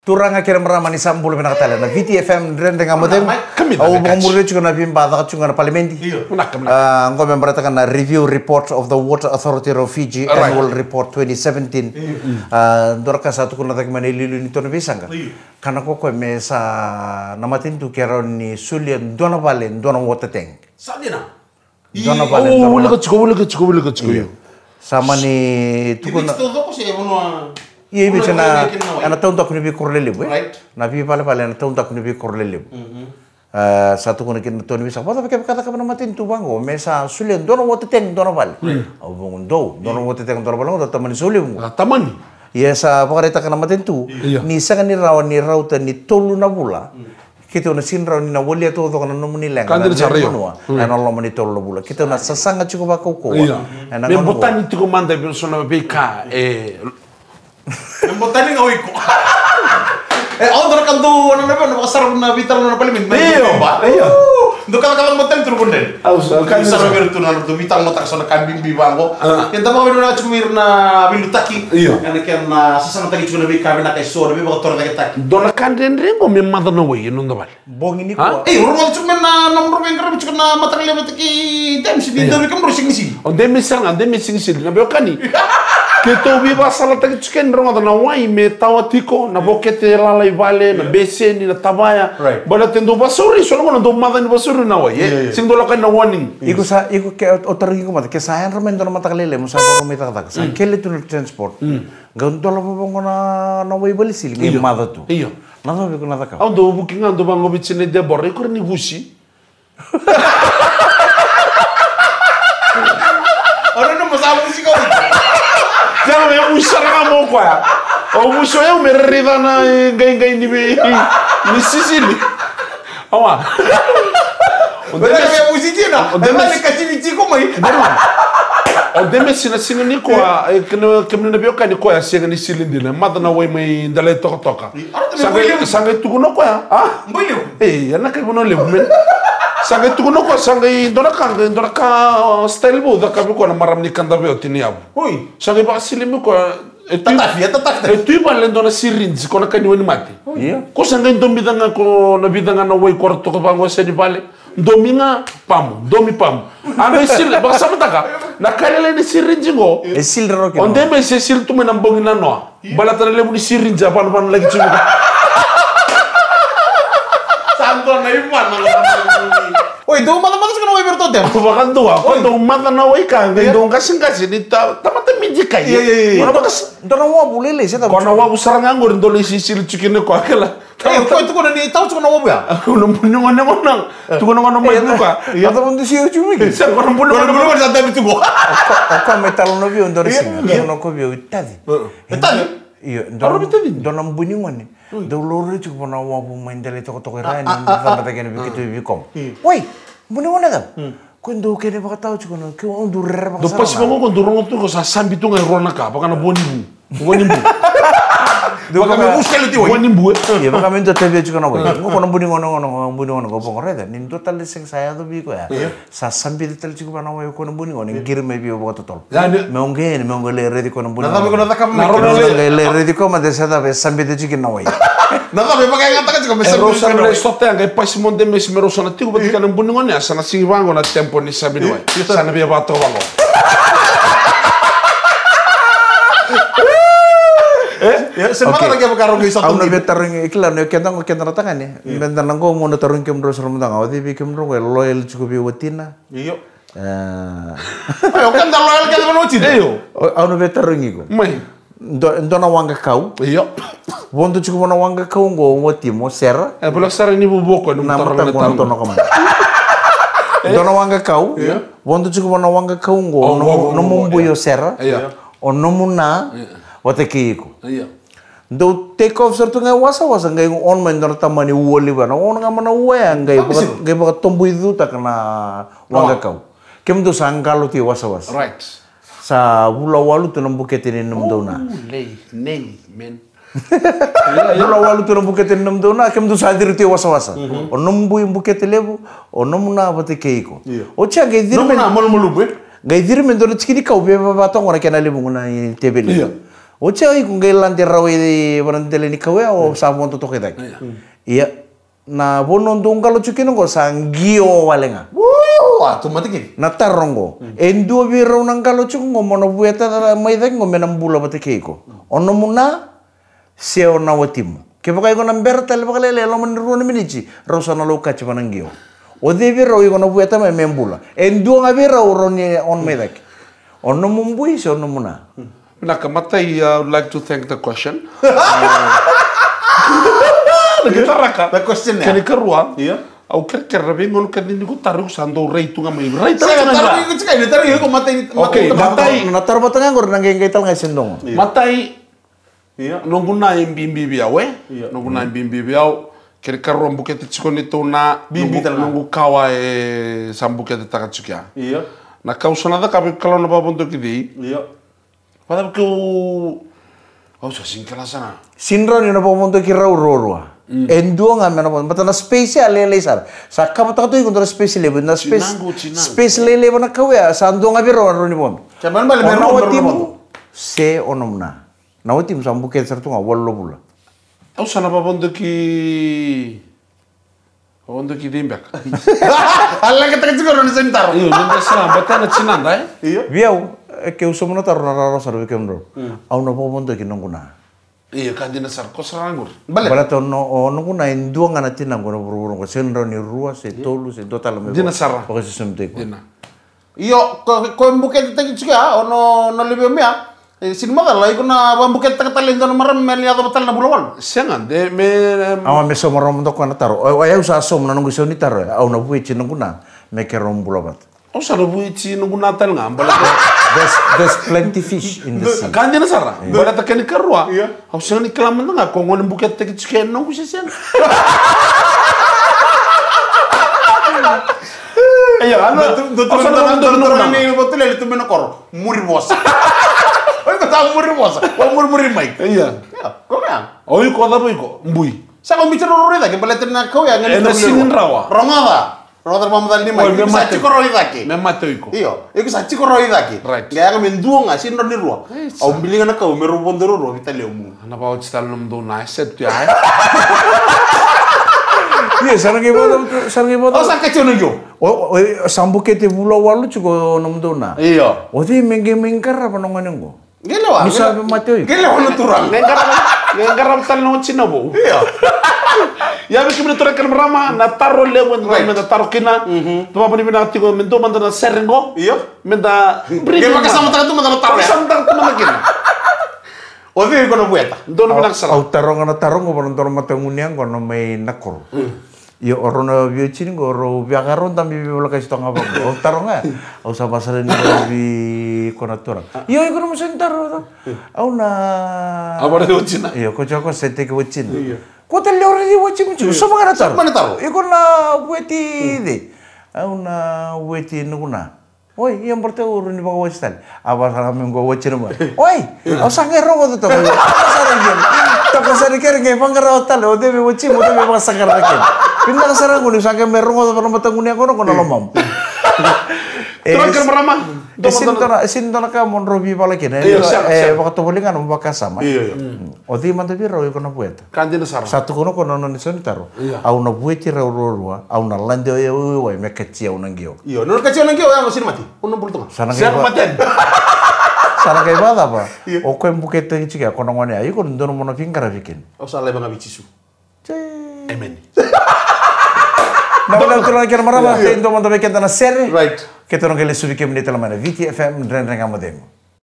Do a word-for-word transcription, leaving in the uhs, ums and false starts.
turanga kira meramani sambul benakatala na V T F M rendeng amotem au bangmurle chuko na pimba da chuko na parlamenti ngo memberata na review report of the Water Authority of Fiji annual report twenty seventeen dorka satu kuna tak mane lilu ni tono bisanga kana ko ko me sa namatin tu kero ni sulian dona vale dona water tank sadina dona vale oh wala ka chuko wala ka chuko wala ka chuko sama ni tu kuna iya ibu cina anak tahun tak kuni bi korlele bu, nabi pale pale anak tahun tak kuni bi korlele bu. Satu kuni kita tahun bisa, apa tapi kata kata matin tu bango, mesa sulian dono waktu teng dono pale, abu bangun do, dono waktu teng dono pale, dono teman sulian bu. Teman? Iya sa apa kata kata matin tu, ni sangat ni rawan ni rautan ni tolu na bula. Kita una sin rawan ni na wali atau tu kana nomu ni leng. Kandir cari yo. Ana Allah mani tolu na bula. Kita una sasanga cukup aku ko. Iya. Yang botan itu komanda persona B K eh. Membotani ngawin ko. Eh, ako doon kan doon, ano na ba, nakasarap na vital na parliament. Iyo, iyo. Doon ka lang botan turun din. Aus, kan sarap pero tu na do vital mo takso na kambing biwang ko. Yan tama ko na chumir na bilutaki. Iyo. Yan kan na sasang tagi chuna bi kabe na kay so, bi ba tor na taki. Doon kan din ringo mi mother no way no ndabal. Bong ini ko. Eh, rumah chuma na nomor ben karabi chuna matakle mataki dem si di do kam ro signisi. On dem misang, on dem mising sil na bekani. Kita biba salah tadi chicken rong atau nawai me tawa tiko na bokete lalai vale na beseni na tabaya bala tendo basuri sono mo ndo mada ni basuri nawai eh sing dolo kan na warning iku sa iku ke otorgi ko mata ke sa en remen dono mata kalele mo sa ro meta tak sa kele tu transport gandolo babongo na nawai bali sil ngi mada tu iyo na no biku na taka ando booking ando bango bichine de borre ko ni gusi ora no mo sa musik ko. Jangan yang usah kamu kok ya. Oh musuh yang merida na gay-gay ni ni Sicily. Awa. Udah kayak musik na. Udah ni kasih ni ciko mai. O deme sina sina ni ko kena kena nabi ka ni ko ya sega ni silindi na mata na way may dalay toka toka. Sangay sangay tukuno ko ya. Ah, mboyo. Eh, yana kay buno lebu men. Sangay tukuno ko sangay dona ka dona ka style bu da ka ko na maram ni kanda be otini abu. Oi, sangay ba silimi ko tataf ya tataf. Etu iba len dona sirinji ko na kani wani mati. Iya. Ko sangay domi danga ko na bidanga na way korto ko bango se di bale. Dominga pam, domi pam. Anga sil, baka sama taka. Nakalele ni sirinji ngo. E sil ro ke. Onde me se sil tu menambong na no. Balatan le ni sirinji apa pan lagi cuma. Santo na iman na. Oi, do mata-mata ska nawai berto tem. Bakan tua, ko do mata nawai ka, ngai do kasing kasih di tamata minji kai. Iya iya iya. Ora bakas dona wa bulele se ta. Kono wa usarang anggur do le sisil cikine ko akela. Eh, ko itu ko ni tahu cuman nawa ya. Uno punyo ngone monang. Tu kono ngono mai buka. Ya ta bundu siu cumi. Sa kono punyo Kono kono santai itu go. Ko metal no bio ndore singa. Kono ko bio tadi. Tadi. Iya, dona mbuni ngone. Do lori cu pona wa bu maindele to to rani ta ta kene bikitu bikom. Woi, mbuni ngone kan? Ko ndo kene baka tau cu kono, ko ndo rere baka. Do pas bango ko ndurong tu ko sa sambi tu ngai rona ka, baka na boni bu. Boni bu. Do baka muskele ti woi. Boni bu. Iya, baka mento tebe cu kono woi. Ko kono mbuni ngono ngono mbuni ngono ko pon reda. Nin total sing saya do bi ko ya. Sa sambi tel cu pona woi kono mbuni ngono girme bi baka totol. Me ongene me ongele redi kono mbuni. Nada me kono takam. Le redi ko ma de sada be sambi de cikin na woi. Nada me pakai ngata ka me sambi. Rosa le sotte anche poi si monde mes me rosa na tiku batika na mbuni ngone sana si bango na tempo ni sabi woi. Sana bi ba to bango. Ya, sempat lagi apa karung isot. Aku nabi tarung iklan, ya kentang kentang tangan ya. Bentar nangko mau tarung kemro serum tangga. Waktu itu kemro gue loyal cukup biwatina. Iyo. Ayo kan dah loyal kan mana ucin? Iyo. Aku nabi tarung itu. Mai. Ndo na wanga kau. Iyo. Wontu cukup na wanga kau ngo wati mo ser. Eh bolak sar ini buboko num tarung na tarung. Tono kaman. Ndo na wanga kau. Wontu cukup na wanga kau ngo no mumbuyo ser. Iya. O no muna. Wate kiku. Iya. Do take off sertu ngai wasa wasa ngai on main dor tamani woli bana on nga mana uya ngai bakat ngai bakat tombu itu tak kena wanga kau. Kem do sangkalu ti wasa wasa. Right. Sa bula walu tu nambu ketini nam dona. Lei, nei, men. Bula walu tu nambu ketini nam dona kem do sadir ti wasa wasa. O nambu imbu ketelebu o namuna bate keiko. O cha ngai dirmen. Namuna mul mulu bu. Ngai dirmen dor chikini kau be ba tong ora kenali bunguna tebeli. O cewek kung kailan tirawi di barandele ni kawe o sa mo to toke dak. Iya. Na bonon dong kalau cukin ko sanggio walenga. Wah, tu mati kini. Na tarongo. Endo biro nang kalau cukin ko mono bueta mai dak ngo menam bula bate keiko. Ono muna seo na watim. Ke pakai ko nang bertel pakai lele lo menru na minici. Rosa na lo kachi pananggio. O de biro ko na bueta mai membula. Endo ngabira uroni on mai dak. Ono mumbui se ono muna. Nakamatai, I would like to thank the question. Kita raka. The question Kani kerua. Iya. Au ker-ker rabi ngon kan ini ku taruh sando rei tunga mai. Rei Saya taruh ikut sekali, taruh ikut matai. Oke, matai. Na taruh batang ngor nang geng kaital ngai sendong. Matai. Iya. Nonguna imbimbi biau eh. Nonguna imbimbi biau. Kiri kerua buket cikon itu na bimbi tal nonggu kawa e sambuket takatsukia. Iya. Na kau sonada kabe kalau na babon kidi. Iya. Padahal kau, oh sasing kala sana. Sinra ni na pomonto ki raw rorwa. Endo nga mena pon. Bata na space lele sar. Sa kapata to ikon space lele na space. Space lele na kawe sa ando nga biro ro ni pon. Chaman bale meron ro se onomna. Na otim sa buket sar tunga wallo bula. Oh sana babon ki Ondo ki dimbak. Allah kata kecil orang sentar. Iyo, nanda sana batana cinanda eh. Iyo. Biau ke uso mo na taro na raro sar wekem ro. Au na pomonto ki nonguna. Iyo kandina sar ko sarangur. Bale. Bala to no nonguna endo nga natin ang gono buru ko senro ni rua se tolu se total me. Dina sara. Ko se sumte ko. Dina. Iyo ko ko buket tagi juga ono no lebih mia. Sin madal lai kuna buket tak talin dono maram meli atau batal na bulawan. Sengan de me Awa me so marom to ko na taro. O ay usa som na nungu so ni taro. Au na buit nonguna me ke rom bulabat. Oh sara buici nungu natal ngam bala. There's there's plenty fish in the sea. Kandina sara. Bala ta kani karwa. Au sengan ni kelam nga ko ngon buket tagi chicken nungu sesen. Iya, ana Doktor doktor ni betul itu menokor muri bosa. Oh itu tahu muri bosa. Oh muri muri mai. Iya. Kau yang? Oh iko da boiko mbui. Saya kau bicara orang itu, balik tenar kau yang ini singin rawa. Rongada. Rongada pamudan lima. Itu saci kau rohi lagi. Memang tu iko. Iyo, itu saci kau rohi lagi. Right. Gaya kau menduang asin ron ni ruah. Au bilingan kau merubon dulu ruah kita lemu. Ana bawa cita nom do na set tu ya. Iya, sarang ibu sarang ibu. Oh sakit cuma jo. Oh, sambukete bula walu cuko nom do na. Iyo. Oh di mengge mengkar apa nongan ngo. Gila wah. Misal matoi. Gila wah turang. Nengkar nengkar tal no cina bo. Iya. Ya biki mina tora kan rama na taro lewen na taro kina. Tu apa ni mina tiko mendo manda na serengo. Iyo. Menda. Gila pakai sama tangan tu manda taro ya. Sama tangan tu manda kina. Oh itu kono bueta. Dono mina sara. Au tarong na tarong ko parang tarong matanguniang ko na may nakor. Yo oro na biochin ko oro biagaron tambi bibula kay stong abang. O tarong nga. Au sa pasaren ni bi konatora. Yo ko mo sentar. Au na Abare uchina. Yo ko jako sete ko uchin. Ko tele ore di uchin ko. So mga natar. Mana taro? Iko na bueti de. Au na bueti nuguna. Oi, yang bertemu urun di bawah wajistan. Apa salah minggu wajin rumah? Oi, au sangat rongo tu tu. Sarang dia. Tak kasar kering ke pangkar hotel. Ode be wajin, ode be pas sangat lagi. Pindah sarang guni sangat merongo tu pernah bertemu ni aku nak kono lomam. Terus kan berama. Esin tona esin tona ka mon robi bala kene. Eh waktu bolingan mbaka sama. Iya. Odi man tabi rawi kono buet. Kanjina sara. Satu kono kono non sen taro. Au na bueti raw rorwa, au na lande yo yo me kecci au nangio. Iyo, nur kecil lagi orang mesin mati. Unang puluh tengah. Sana Siapa maten? Sana kay bada ba? O ko mbukete chika kono ngone ayi kono ndono mono pingkara bikin. Oh salah bang abicisu. Amen. Na wala ko lang kira marama, endo mo tabi kenta na sere. Right. Ketorong kele subi kemni telamana V T F M dren renga modemo.